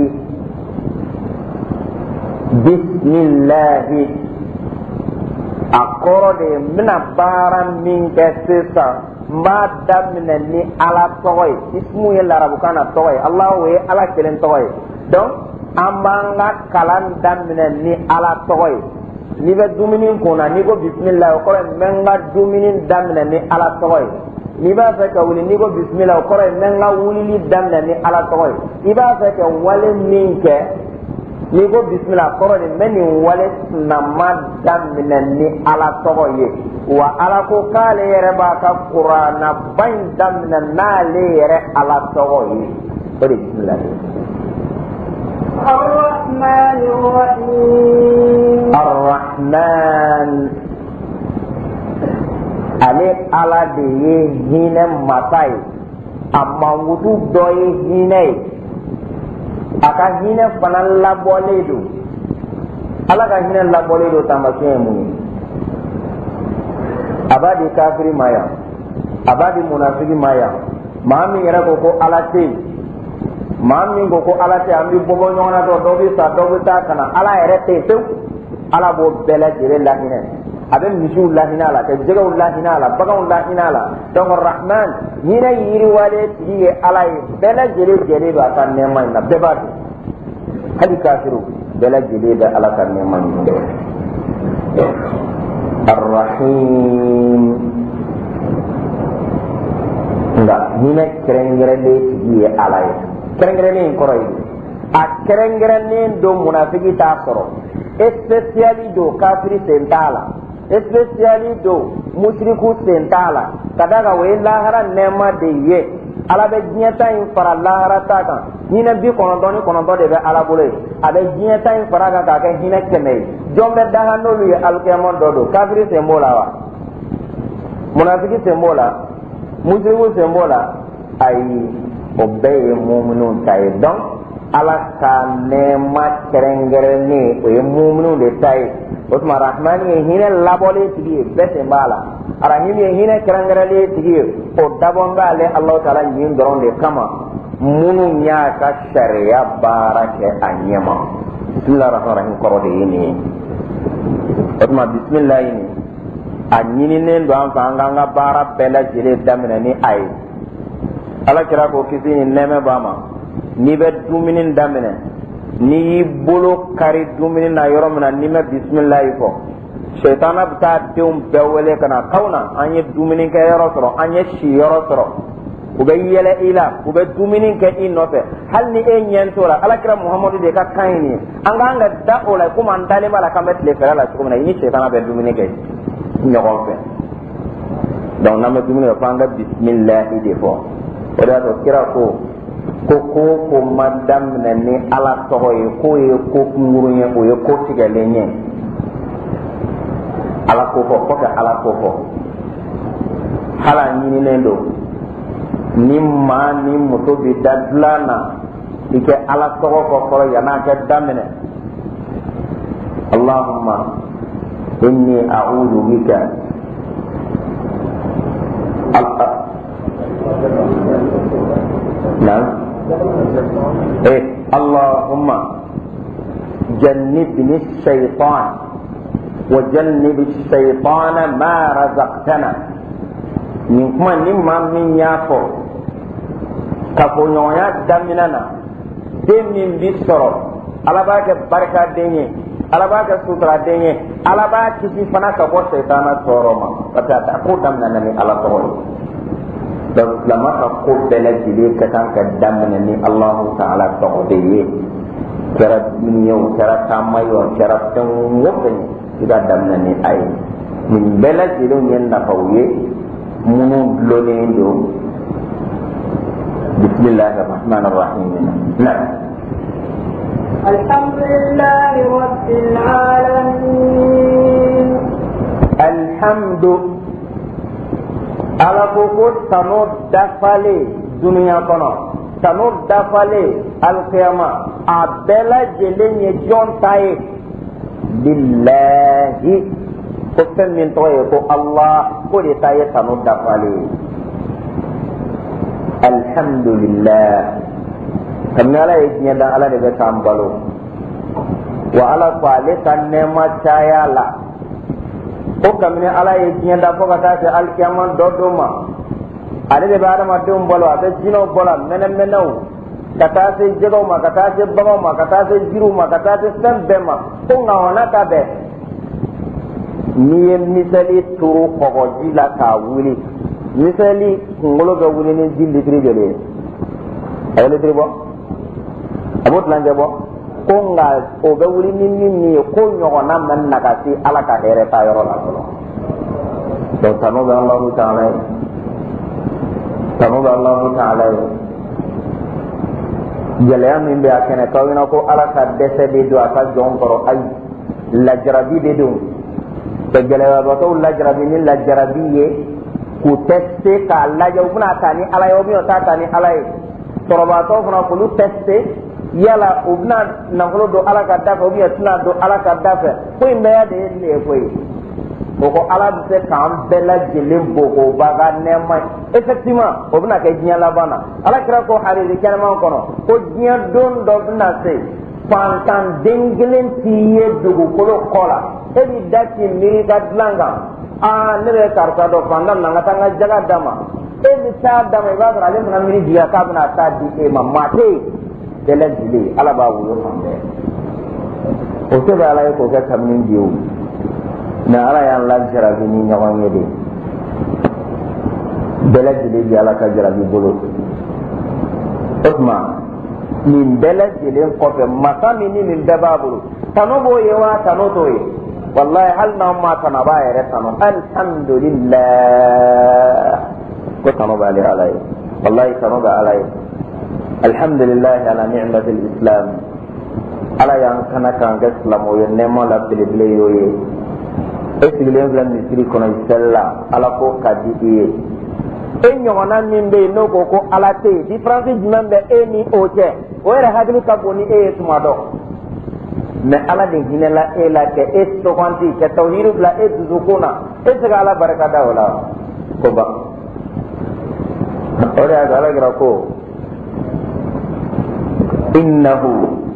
Bismillahi a kɔrɔ de ye n bɛna baara min kɛ sisan n b'a daminɛ ni Ala tɔgɔ ye ismu ye larabukan na tɔgɔ ye Alahu ye Ala kelen tɔgɔ ye donc an b'an ka kalan daminɛ ni Ala tɔgɔ ye n'i bɛ dumuni kunna n'i ko bisimilahi o kɔrɔ ye n bɛ n ka dumuni daminɛ ni Ala tɔgɔ ye n'i b'a fɛ ka wuli n'i ko bisimilahi o kɔrɔ ye n bɛ n ka wulili daminɛ ni Ala tɔgɔ ye i b'a fɛ ka wale min kɛ n'i ko bisimilahi o kɔrɔ ye n bɛ nin wale sinama daminɛ ni Ala tɔgɔ ye wa Ala ko k'ale yɛrɛ b'a ka kuranaba in daminɛ n'ale yɛrɛ Ala tɔgɔ ye o de ye bisimilahi. الرحمن الرحيم. الرحمن ale Ala de ye hinɛ masa ye a mankutu dɔ ye hinɛ ye a ka hinɛ fana labɔlen don Ala ka hinɛ labɔlen don taamasiyɛn ye mun ye a b'a di kafiri ma yan a b'a di munafiki ma yan maa min yɛrɛ ko ko Ala tɛ yen maa min ko ko Ala tɛ an bɛ bɔ bɔ ɲɔgɔn na dɔrɔn dɔ bɛ sa dɔ bɛ taa ka na Ala yɛrɛ tɛ yen pewu Ala b'o bɛɛ lajɛlen lahinɛ a bɛ misiw lahinɛ a la ka jɛgɛw lahinɛ a la baganw lahinɛ a la donc Rahman hinɛ yiriwalen tigi ye Ala ye bɛɛ lajɛlen jɛlen don a ka nɛɛma in na bɛɛ b'a dɔn hali kafiru bela jele da ala kan ne man Ar-Rahim nga hina kerengere de tiye ala ya kerengere ne koroy a kerengere ne do munafiki ta soro especially do kafiri sentala especially do mushriku sentala kadaga we lahara nema de ye ala be diɲɛta in fara lahara ta kan hinɛ bi kɔnɔntɔn ni kɔnɔntɔn de bɛ ala bolo ye a bɛ diɲɛta in fara kan k'a kɛ hinɛ kɛmɛ ye jɔn bɛ daha n'olu ye alikiyama dɔ don kafiri sen b'o la wa munafiki sen b'o la musiriku sen b'o la ayi o bɛɛ ye muminun ta ye donc ala ka nɛɛma kɛrɛnkɛrɛnnen o ye muminun de ta ye o tuma rahmani ye hinɛ labɔlen tigi ye bɛɛ sen b'a la arahim ye hinɛ kɛrɛnkɛrɛnnen tigi ye o dabɔn b'ale alahu taala nin dɔrɔn de kama minnu y'a ka sariya baara kɛ a ɲɛma bisimilahi rahmani rahim kɔrɔ de ye nin ye o tuma bisimilahi nin a ɲininen don an fɛ an k'an ka baara bɛɛ lajɛlen daminɛ ni a ye ala kira k'o kisi ni nɛɛmɛ b'a ma n'i bɛ dumuni daminɛ n'i y'i bolo kari dumuni na yɔrɔ min na n'i ma bisimilahi fɔ shetana bɛ taa denw bɛɛ wele ka na kaw na an ye dumuni kɛ yɔrɔ sɔrɔ an ye si yɔrɔ sɔrɔ u bɛ yɛlɛ i la u bɛ dumuni kɛ i nɔfɛ hali ni e ɲɛ t'o la alakira muhamadu de ka kan ye nin ye an k'an ka da o la komi an dalen b'a la k'an bɛ tile fɛɛrɛ la cogo min na i ni shetana bɛ dumuni kɛ ɲɔgɔn fɛ donc n'an bɛ dumuni kɛ fo an ka bisimilahi de fɔ o de y'a to kira ko ko ko ko ma daminɛ ni ala tɔgɔ ye k'o ye ko kunkurun ye o ye ko tigɛlen ye ala ko fɔ fo ka ala ko fɔ hali a ɲininen don ni maa ni muso bi da dilan na i kɛ ala tɔgɔ fɔ fɔlɔ yan'a kɛ daminɛ allahumma inni a'udhu bika نعم إيه اللهم جنبني الشيطان وجنب الشيطان ما رزقتنا من كما نما من يافو كفو نويا دمنا دم من بسرو على باك بركة ديني على باك سوترا ديني على باك كيسي فنا كفو شيطانا سوروما فتاة أقول دمنا من على طول donc lama ka ko bɛɛ lajɛlen ka kan ka daminɛ ni alahu taala tɔgɔ de ye kɛra dumuni ye o kɛra taama ye o kɛra fɛn o fɛn i ka daminɛ ni a ye nin bɛɛ lajɛlen ye nafaw ye minnu dulonnen don bisimilahi rahmani rahim na alhamdulillahi rabbil alamin alhamdu ala ko ko tano dafale duniya kɔnɔ tano dafale alkiyama a bɛɛ lajɛlen ye jɔn ta ye bilahi ko fɛn min tɔgɔ ye ko allah ko de ta ye tano dafale ye alhamdulillah kabini ala ye diɲɛ da ala de bɛ k'an balo wa ala ko ale ka nɛɛma caya la ko kabini ala ye diɲɛ da fo ka taa se alikiyama dɔ dɔ ma ale de bɛ adamadenw balo a bɛ jinɛw balo mɛnɛmɛnɛw ka taa se jɛgɛw ma ka taa se baganw ma ka taa se jiriw ma ka taa se fɛn bɛɛ ma ko nka hɔnna ta bɛɛ n'i ye misali turu kɔgɔji la k'a wuli misali kunkolo bɛ wuli ni ji litiri joli ye a ye litiri bɔ a b'o tilancɛ bɔ ko nka o bɛ wuli ni min ye ko ɲɔgɔnna man na ka se ala ka hɛrɛ ta yɔrɔ la fɔlɔ donc tanu bɛ alahu taala ye tanu bɛ alahu taala ye gɛlɛya min bɛ a kɛnɛ k'aw ɲɛna ko ala ka dɛsɛ de don a ka jɔn kɔrɔ ayi lajarabi de don ka gɛlɛyabatɔw lajarabi ni lajarabi ye k'u tɛ se k'a lajɛ u bɛna ta ni ala ye o bɛna taa ta ni ala ye sɔrɔbatɔw fana k'olu tɛ se yala u bɛna nafolo don ala ka da fɛ u bɛna tɛna don ala ka da fɛ ko in bɛɛ de ye nin ye koyi o ko ala bɛ se k'an bɛɛ lajɛlen bogo ba ka nɛɛma ye effectivement o bɛna kɛ diɲɛ laban na ala kira ko hadisi kɛnɛman kɔnɔ ko diɲɛ don dɔ bɛna se fantanden kelen t'i ye dugukolo kɔ la e b'i da k'i miiri ka dilan kan aa ne bɛ karisa dɔ fantan na n ka taa n ka jaga d'a ma e bɛ taa d'a ma i b'a sɔrɔ ale fana miiri jigiya k'a bɛna taa di e ma maa tɛ yen bɛɛ lajɛlen ala b'a wolo fan bɛɛ o tɛ bɛ ala ye k'o kɛ kabini bi o mɛ ala y'an lajarabi ni ɲɔgɔn ye de bɛɛ lajɛlen bi ala ka jarabi bolo o tuma nin bɛɛ lajɛlen kɔfɛ masa min ni nin bɛɛ b'a bolo tano b'o ye wa tano t'o ye wallahi hali n'an ma tano a b'a yɛrɛ tano alhamdulillah ko tano b'ale ala ye wallahi tano bɛ ala ye alhamdulillah ala ni'matil islam ala y'an kana k'an kɛ silamɛw ye nɛɛma la belebele y'o ye e sigilen filɛ misiri kɔnɔ isɛli la ala ko ka di i ye e ɲɔgɔnna min bɛ yen n'o ko ko ala tɛ yen diferansi jumɛn bɛ e ni o cɛ o yɛrɛ hakili ka bon ni e ye tuma dɔ mɛ ala de hinɛla e la kɛ e sɔganti ka tawhidi bila e dusukun na e tɛ se ka ala barika da o la ko ban o de y'a to ala kɛra ko innahu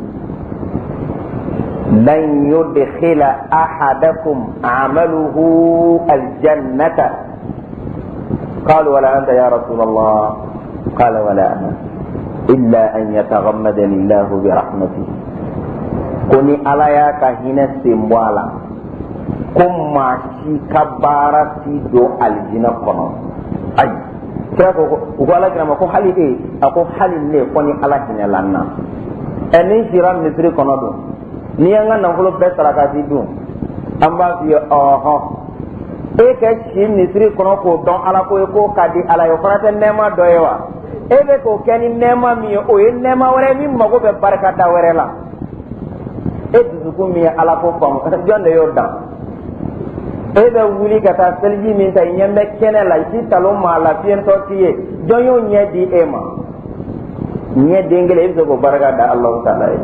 lan yudkhila ahadakum amaluhu aljannata قالوا ولا أنت يا رسول الله قال ولا أنا إلا أن يتغمدني الله برحمته كوني على يا كهينة سيموالا كم ماشي كبارتي دو الجنة كنا أي كيف أقول لك لما أقول حالي إيه أقول حالي ليه كوني على هنا لنا أني شيران مصري كنا دو نيانا نقول بس ركعتي دو أما في آه e ka si misiri kɔnɔ k'o dɔn ala ko ye k'o ka di ala ye o fana tɛ nɛɛma dɔ ye wa e bɛ k'o kɛ ni nɛɛma min ye o ye nɛɛma wɛrɛ min mago bɛ barikada wɛrɛ la e dusukun min ye ala ko faamu jɔn de y'o dan e bɛ wuli ka taa seliji min ta i ɲɛ bɛ kɛnɛ la i ti talon maa la fiyɛntɔ t'i ye jɔn y'o ɲɛ di e ma ɲɛ den kelen e bɛ se k'o barika da alahu taala ye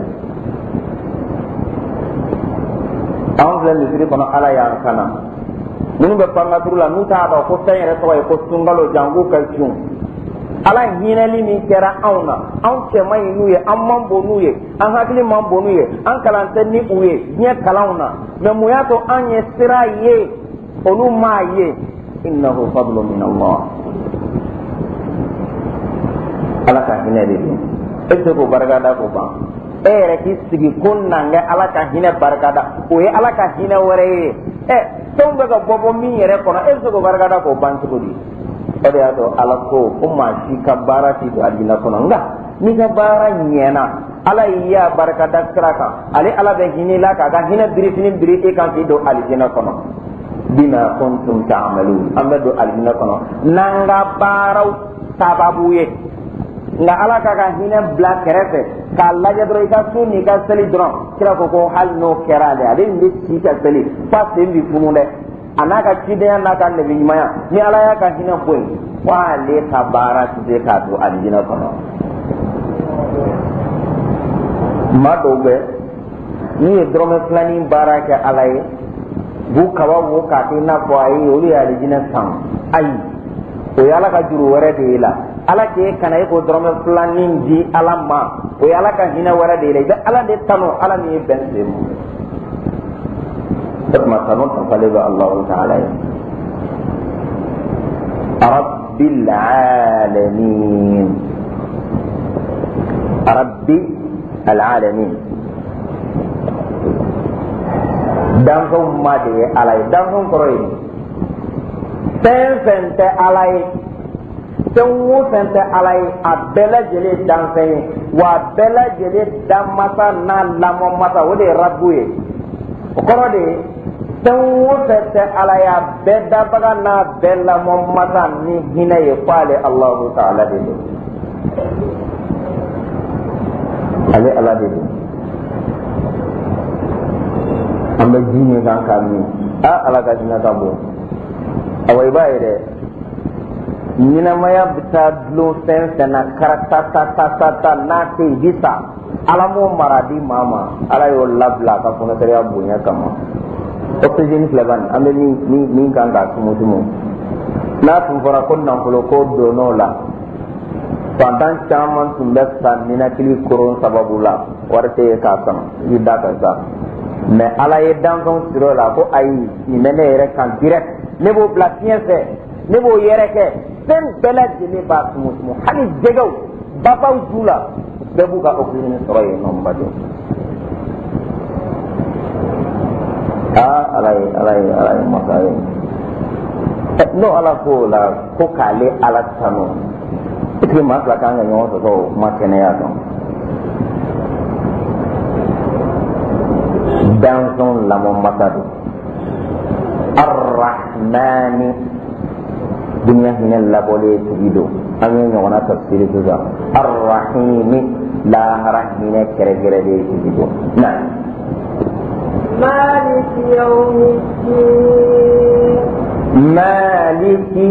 anw filɛ misiri kɔnɔ ala y'an kana minnu bɛ pangaturu la n'u t'a dɔn ko fɛn yɛrɛ tɔgɔ ye ko sunkalo jango ka cun ala hinɛli min kɛra anw na anw cɛ man ɲi n'u ye an man bon n'u ye an hakili man bon n'u ye an kalan tɛ ni u ye diɲɛ kalanw na mɛ mun y'a to an ye sira ye olu m'a ye innahu fadlu min allah ala ka hinɛ de don e bɛ se k'o barikada k'o ban e yɛrɛ k'i sigi ko nan kɛ ala ka hinɛ barikada o ye ala ka hinɛ wɛrɛ ye ɛ fɛnw bɛ ka bɔ bɔ min yɛrɛ kɔnɔ e bɛ se k'o barikada k'o ban cogo di o de y'a to ala ko ko maa si ka baara ti don alijinɛ kɔnɔ nka n'i ka baara ɲɛna ala y'i y'a barikada sira kan ale ala bɛ hinɛ la k'a ka hinɛ birifini biri e kan k'i don alijinɛ kɔnɔ bima kuntum ta'malun an bɛ don alijinɛ kɔnɔ n'an ka baaraw sababu ye nka ala k'a ka hinɛ bila kɛrɛfɛ k'a lajɛ dɔrɔn i ka sun n'i ka seli dɔrɔn kira ko ko hali n'o kɛra ale ale min bɛ si ka seli fa sen bɛ funu dɛ a n'a ka cidenya n'a ka nabi ɲumanya ni ala y'a ka hinɛ bɔ yen ko ale ka baara tɛ se k'a don alijinɛ kɔnɔ maa dɔw bɛ n'u ye dɔrɔmɛ filanin baara kɛ ala ye b'u kaba wo k'a kɛ i n'a fɔ ayi olu ye alijinɛ san ayi o ye ala ka juru wɛrɛ de ye la ala k'e kana e ko dɔrɔmɛ filanin di ala ma o ye ala ka hinɛ wɛrɛ de ye la i bɛ ala de tanu ala min ye bɛn se ma o tuma tanu tafalen bɛ alahu taala ye rabbil alamin rabbi alalamin danfɛnw ma de ye ala ye danfɛnw kɔrɔ ye fɛn fɛn tɛ ala ye fɛn o fɛn tɛ ala ye a bɛɛ lajɛlen danfɛn ye wa a bɛɛ lajɛlen danmasa n'a lamɔmasa o de ye rabu ye o kɔrɔ de ye fɛn o fɛn tɛ ala ye a bɛɛ dabaga n'a bɛɛ lamɔmasa ni hinɛ ye ko ale alahu taala de don ale ala de don an bɛ ji min kan k'a min a ala ka hinɛ ka bon awa i b'a ye dɛ ɲɛnamaya bɛ taa dulon fɛn fɛn na karatatatata n'a tɛ yen bi sa ala m'o mara di maa ma ala y'o labila a ka kɔnɔtɛriya bonya kama oxygène filɛ ban an bɛ min min min kan k'a tumutumu n'a tun fɔra ko nafolo ko donn'o la fantan caman tun bɛ sa ninakili koron sababu la wari tɛ ye k'a san i bɛ da ka sa mɛ ala ye danfɛnw siri o la ko ayi nin bɛ ne yɛrɛ kan direct ne b'o bila fiɲɛ fɛ ne b'o yɛrɛ kɛ fɛn bɛɛ lajɛlen b'a tumutumu hali jɛgɛw babaw ju la bɛɛ b'u ka oxygène sɔrɔ yen nɔ badenw. aa ala ye ala ye ala ye masa ye. n'o ala ko la ko k'ale ala tanu est-ce que maa fila kan ka ɲɔgɔn sɔsɔ o ma kɛnɛya dɔn. dansɔn lamɔ masa don. arrahmani dunuya hinɛ labɔlen tigi don. an ye ɲɔgɔnna tafsiri sisan. arrahimi lahara hinɛ kɛrɛkɛrɛlen tigi don. na maliki yawmiddin maliki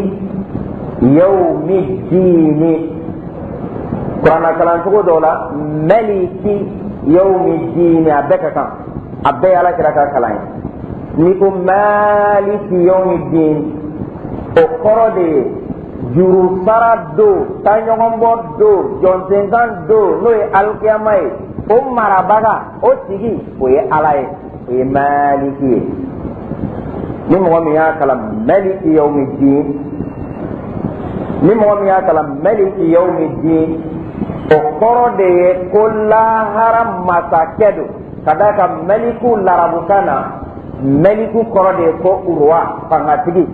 yawmiddin. kurana kalan cogo dɔw la maliki yawmiddin a bɛɛ ka kan, a bɛɛ ye alakira ka kalan ye. ni ko maliki yawmiddin o kɔrɔ de ye juru sara don, taɲɔgɔnbɔ don, jɔnsenkan don, n'o ye alikiyama ye. o marabaga o tigi o ye ala ye, o ye maliki ye. ni mɔgɔ min y'a kalan maliki yawmiddin, ni mɔgɔ min y'a kalan maliki yawmiddin o kɔrɔ de ye ko lahara masakɛ don. ka d'a kan maliku larabukan na maliku kɔrɔ de ye ko urwa, fangatigi.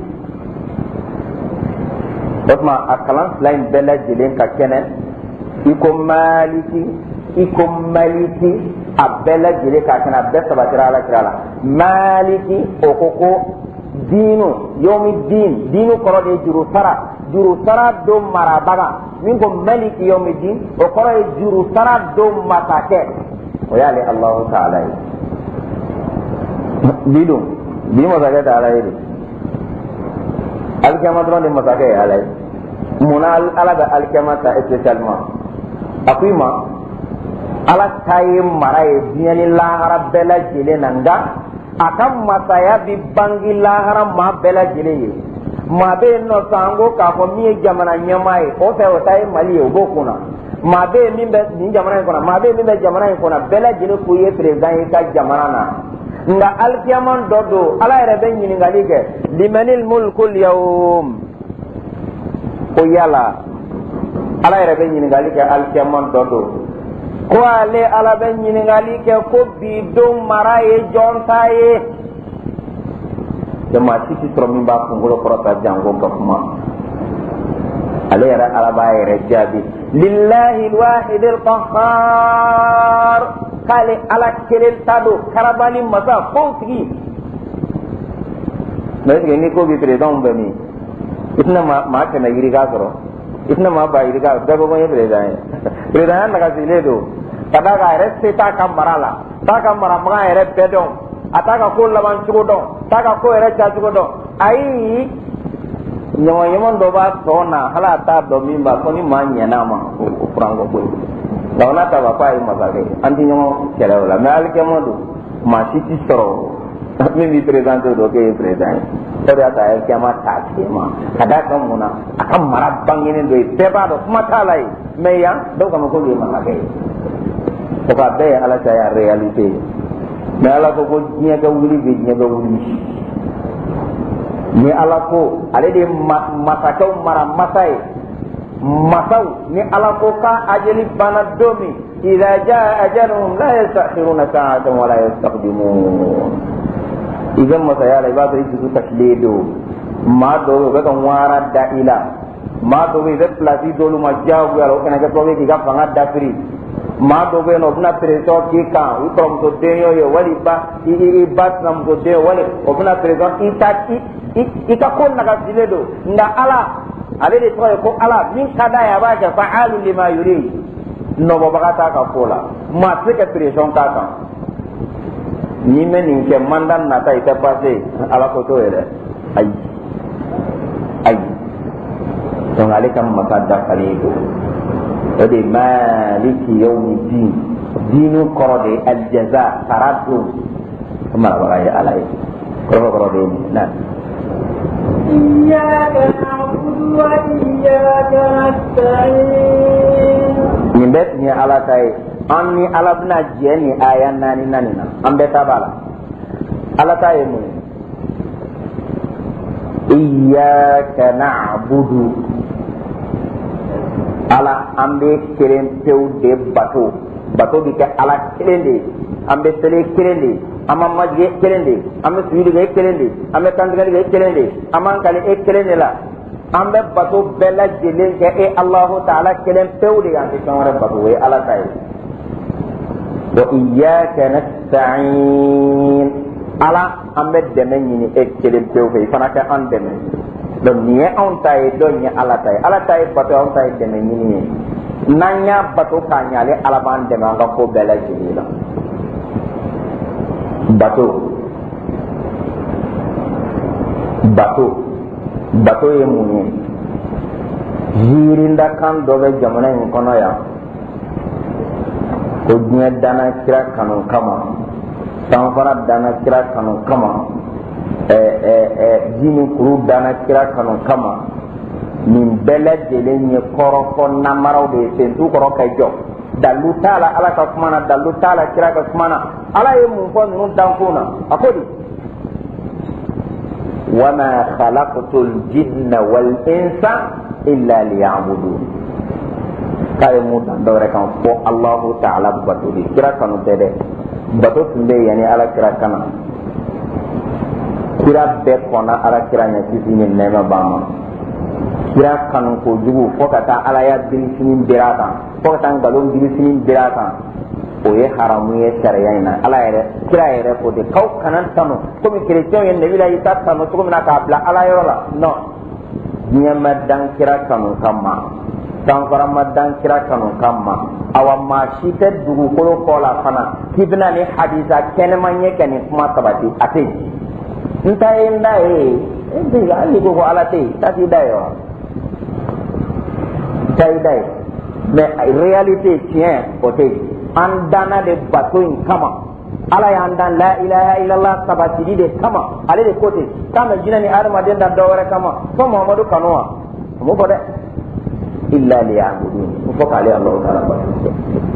o tuma a kalan fila in bɛɛ lajɛlen ka kɛnɛ i ko maliki i ko maliki a bɛɛ lajɛlen ka kɛnɛ, a bɛɛ sabatira alakira la. maliki o ko ko diinu yomi diin, diinu kɔrɔ de ye juru sara, juru sara don marabaga. min ko maliki yomi diin o kɔrɔ ye juru sara don masakɛ, o y'ale alahu taala ye. bi dun bi masakɛ tɛ ala ye de, alikiyama dɔrɔn de masakɛ ye ala ye. munna ala bɛ alikiyama ta spécialement? a ko i ma ala ta ye mara ye diɲɛ ni lahara bɛɛ lajɛlen na, nka a ka masaya bi bangi lahara maa bɛɛ lajɛlen ye. maa bɛ yen nɔ sisan an ko k'a fɔ min ye jamana ɲɛmaa ye o fɛ o ta ye mali ye, o b'o kunna. maa bɛ yen min bɛ nin jamana in kɔnɔ, maa bɛ yen min bɛ jamana in kɔnɔ, bɛɛ lajɛlen k'o ye président ye ka jamana na. nka alikiyama dɔ don ala yɛrɛ bɛ ɲininkali kɛ limanil mulkul yawm, ko yala ala yɛrɛ bɛ ɲininkali kɛ alikiyama dɔ don ko ale ala bɛ ɲininkali kɛ ko bi don mara ye jɔn ta ye. jama si tɛ sɔrɔ min b'a kunkolo kɔrɔta janko ka kuma. ale yɛrɛ ala b'a yɛrɛ jaabi lillahi alwahid alqahhar, k'ale ala kelen ta don, karabali masa fo tigi. mais est-ce que ni ko bi président bɛ min i tɛna maa kɛmɛ yirika sɔrɔ, i tɛna maa ba yirika, bɛɛ ko ko n ye président ye. président ya nagasilen don ka d'a kan a yɛrɛ se t'a ka mara la, t'a ka maramaga yɛrɛ bɛɛ dɔn, a t'a ka ko laban cogo dɔn, t'a ka ko yɛrɛ ca cogo dɔn. ayi ɲɔgɔn ɲɔgɔn dɔ b'a tɔ na hali a t'a dɔn min b'a fɔ ni maa ɲɛna ma o furan ko koyi. nka n'a ta b'a fɔ a ye masakɛ an tɛ ɲɔgɔn kɛlɛ o la, mais alikiyama don maa si tɛ sɔrɔ min b'i présenté o don k'e ye président ye. o de y'a to alikiyama t'a tigi ma, ka d'a kan mun na a ka mara bangenen dɔ ye, bɛɛ b'a dɔn kuma t'a la ye, mais yan dɔw kama k'olu ye masakɛ ye. o ka bɛɛ ye ala ta ye réalité ye. mais ala ko ko diɲɛ ka wuli bɛ diɲɛ ka wuli. ni ala ko ale de ye masakɛw mara masa ye. masaw ni ala ko ka ajali bana don min idha jaa ajaluhum la yastakhiruna sa'atan wa la yastaqdimun. i bɛ masaya la i b'a sɔrɔ i dusu kasilen don. maa dɔw u bɛ ka ŋwaara da i la, maa dɔw i bɛ pilasi d'olu ma diyagoya la o kana kɛ sababu ye k'i ka fanga dafiri. maa dɔw bɛ yen nɔ u bɛna pression k'i kan, i kɔrɔmuso den y'o ye wali ba i i ba sinamuso den wali o bɛna pression i ta i i ka ko nagasilen don. nka ala ale de tɔgɔ ye ko ala, min ka d'a ye a b'a kɛ fa'alu lima yurid, nɔbɔbaga t'a ka ko la, maa tɛ se ka pression k'a kan. n'i mɛ nin kɛ mandat nata i tɛ passé ala ko t'o ye dɛ, ayi ayi. donc ale ka masa dafalen don. o de maliki yawmi din, diinu kɔrɔ de ye aljaza, sara don. o marabaga ye ala ye, kɔrɔ kɔrɔ de ye nin na. iyyaka na'budu wa iyyaka nasta'in. nin bɛɛ tun ye ala ta ye. an ni ala bɛna jɛ ni aya naani naani na, an bɛɛ ta b'a la. ala ta ye mun ye? iyyaka na'budu, ala ambe kelen tew de bato bato bi ke ala kelen de ambe sele kelen de ama majge kelen de ambe suudi ge kelen de ambe tangal ge kelen de aman kale e kelen de la ambe bato bela jelen ke e allah taala kelen tew de ambe kamara bato e ala tay wa iyyaka nasta'in ala ambe deme ni e kelen tew fe fana ka an deme don ni on tay do ni ala tay ala tay bato on tay deme ni nanya bato kanyale ala ban deme nga ko bela jela bato bato bato ye muni jirinda kan do be jamana in kono ya ko dunya dana kira kanu kama sanfara dana kira kanu kama eh eh eh jini kuru dana kira kanu kama min bela jelen ye korofo namaraw de sentu koro kay jo dalu tala ala ka kumana dalu tala kira ka kumana ala ye mun fo nun dankuna akodi wama khalaqtul jinna wal insa illa liya'budun kay mu dan do rek fo allah ta'ala batuli kira kanu tede bato tunde yani ala kira kana kira be kona ala kira nya kisini nema bama kira kanu ko jugu fo kata ala ya bil sinin birata fo kata ngalon bil sinin birata o ye haramu ye sharia ina ala yere kira yere ko de kaw kanan tanu ko mi chrétien yen nabi la yita tanu to mina ka bla ala yoro la no nyama dan kira kanu kama tan farama dan kira kanu kama awamma shi ta dugu ko ko la fana kibna ni hadisa kenemanye kani kuma tabati ate nta enda e ende ali ko ala te tati dayo tay day mais réalité tient côté andana de bateau in kama ala ya andan la ilaha illallah sabati de kama ale de côté kama jinani arma den da dawara kama ko muhammadu kanwa mo bode illa liya'budun ko ko ale allah taala